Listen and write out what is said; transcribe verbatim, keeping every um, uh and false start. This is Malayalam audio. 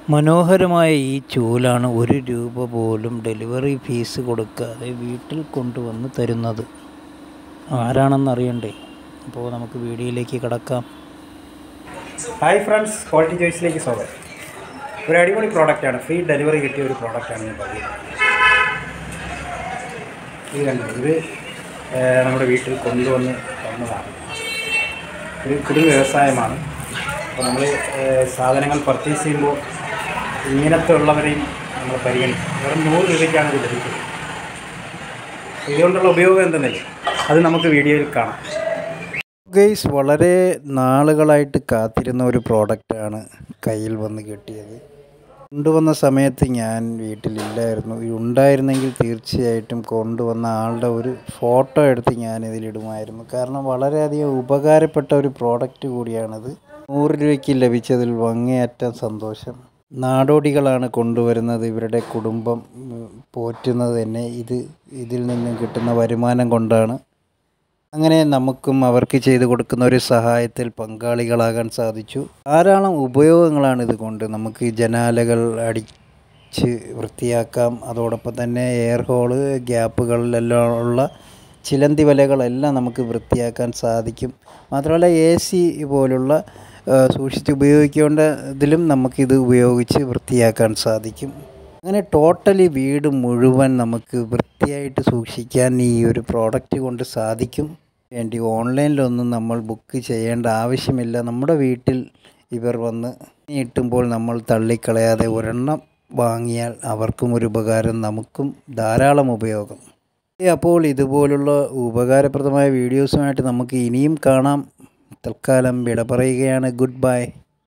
മനോഹരമായ ഈ ചൂലാണ് ഒരു രൂപ പോലും ഡെലിവറി ഫീസ് കൊടുക്കാതെ വീട്ടിൽ കൊണ്ടുവന്ന് തരുന്നത്. ആരാണെന്നറിയണ്ടേ? അപ്പോൾ നമുക്ക് വീഡിയോയിലേക്ക് കടക്കാം. ഹായ് ഫ്രണ്ട്സ്, ക്വാളിറ്റി ചോയ്സിലേക്ക് സ്വാഗതം. ഒരു അടിപൊളി പ്രോഡക്റ്റാണ്, ഫ്രീ ഡെലിവറി കിട്ടിയ ഒരു പ്രോഡക്റ്റാണ് ഞാൻ പറയുന്നത്. ഇത് കണ്ടു, ഇത് നമ്മുടെ വീട്ടിൽ കൊണ്ടുവന്ന് തന്നതാണ്. ഒരു കുടുംബ വ്യവസായമാണ്. അപ്പോൾ നമ്മൾ സാധനങ്ങൾ പർച്ചേസ് ചെയ്യുമ്പോൾ ഇങ്ങനത്തെ ഉള്ളവരെയും നമ്മൾ പരിഗണിക്കും. വെറും നൂറ് രൂപയ്ക്കാണ് ഇത് ലഭിക്കുന്നത്. ഇതുകൊണ്ടുള്ള ഉപയോഗം എന്തെന്നില്ല, അത് നമുക്ക് വീഡിയോയിൽ കാണാം. ഗൈസ്, വളരെ നാളുകളായിട്ട് കാത്തിരുന്ന ഒരു പ്രോഡക്റ്റാണ് കയ്യിൽ വന്ന് കിട്ടിയത്. കൊണ്ടുവന്ന സമയത്ത് ഞാൻ വീട്ടിലില്ലായിരുന്നു. ഉണ്ടായിരുന്നെങ്കിൽ തീർച്ചയായിട്ടും കൊണ്ടുവന്ന ആളുടെ ഒരു ഫോട്ടോ എടുത്ത് ഞാൻ ഇതിലിടുമായിരുന്നു. കാരണം വളരെയധികം ഉപകാരപ്പെട്ട ഒരു പ്രോഡക്റ്റ് കൂടിയാണിത്. നൂറ് രൂപയ്ക്ക് ലഭിച്ചതിൽ അങ്ങേയറ്റം സന്തോഷം. നാടോടികളാണ് കൊണ്ടുവരുന്നത്. ഇവരുടെ കുടുംബം പോറ്റുന്നത് തന്നെ ഇത് ഇതിൽ നിന്നും കിട്ടുന്ന വരുമാനം കൊണ്ടാണ്. അങ്ങനെ നമുക്കും അവർക്ക് ചെയ്തു കൊടുക്കുന്ന ഒരു സഹായത്തിൽ പങ്കാളികളാകാൻ സാധിച്ചു. ധാരാളം ഉപയോഗങ്ങളാണ് ഇതുകൊണ്ട്. നമുക്ക് ജനാലകൾ അടിച്ച് വൃത്തിയാക്കാം. അതോടൊപ്പം തന്നെ എയർ ഹോള്, ഗ്യാപ്പുകളിലെല്ലാം ഉള്ള ചിലന്തി വലകളെല്ലാം നമുക്ക് വൃത്തിയാക്കാൻ സാധിക്കും. മാത്രമല്ല എ സി പോലുള്ള സൂക്ഷിച്ച് ഉപയോഗിക്കേണ്ട ഇതിലും നമുക്കിത് ഉപയോഗിച്ച് വൃത്തിയാക്കാൻ സാധിക്കും. അങ്ങനെ ടോട്ടലി വീട് മുഴുവൻ നമുക്ക് വൃത്തിയായിട്ട് സൂക്ഷിക്കാൻ ഈ ഒരു പ്രോഡക്റ്റ് കൊണ്ട് സാധിക്കും. വേണ്ടി ഓൺലൈനിലൊന്നും നമ്മൾ ബുക്ക് ചെയ്യേണ്ട ആവശ്യമില്ല. നമ്മുടെ വീട്ടിൽ ഇവർ വന്ന് നീട്ടുമ്പോൾ നമ്മൾ തള്ളിക്കളയാതെ ഒരെണ്ണം വാങ്ങിയാൽ അവർക്കും ഒരു ഉപകാരം, നമുക്കും ധാരാളം ഉപയോഗം. അപ്പോൾ ഇതുപോലുള്ള ഉപകാരപ്രദമായ വീഡിയോസുമായിട്ട് നമുക്ക് ഇനിയും കാണാം. തൽക്കാലം വിട പറയുകയാണ്. Good by.